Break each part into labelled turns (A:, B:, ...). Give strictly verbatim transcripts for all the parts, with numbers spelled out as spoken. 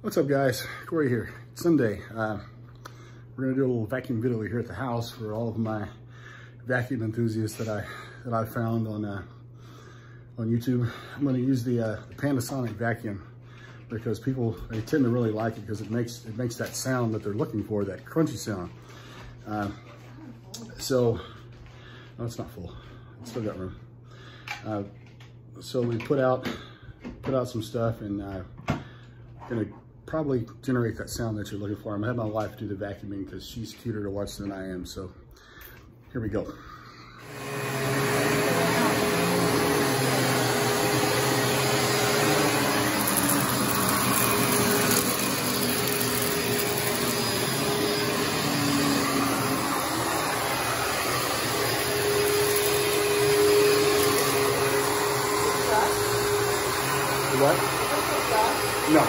A: What's up, guys? Corey here. It's Sunday. Uh, we're gonna do a little vacuum video here at the house for all of my vacuum enthusiasts that I that I found on uh, on YouTube. I'm gonna use the, uh, the Panasonic vacuum because people they tend to really like it because it makes it makes that sound that they're looking for, that crunchy sound. Uh, so, no, it's not full. It's still got room. Uh, so we put out put out some stuff and uh, gonna probably generate that sound that you're looking for. I'm gonna have my wife do the vacuuming because she's cuter to watch than I am. So here we go. What? No.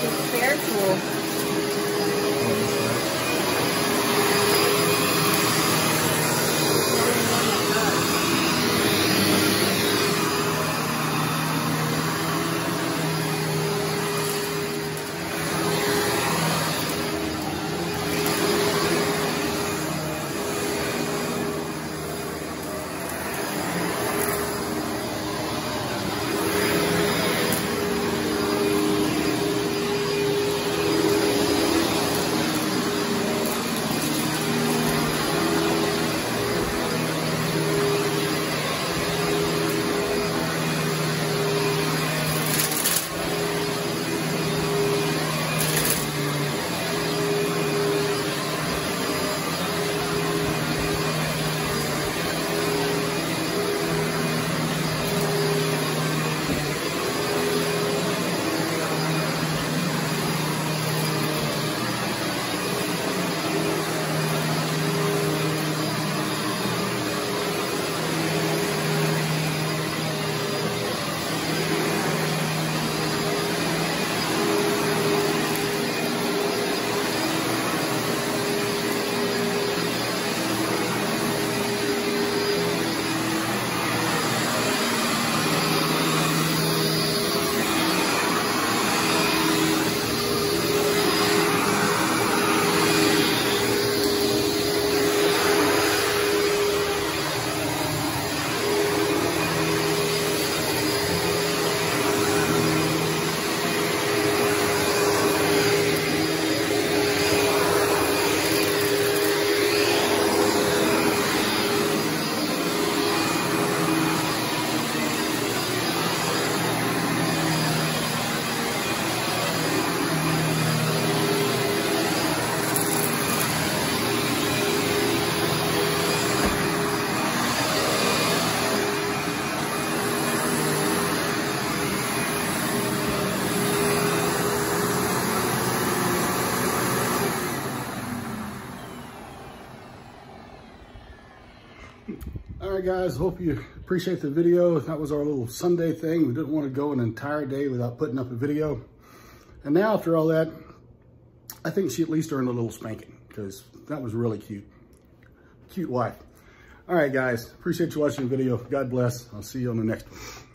B: It's fair tool.
A: All right, guys, hope you appreciate the video. That was our little Sunday thing. We didn't want to go an entire day without putting up a video. And now after all that, I think she at least earned a little spanking because that was really cute. Cute wife. All right, guys, appreciate you watching the video. God bless. I'll see you on the next one.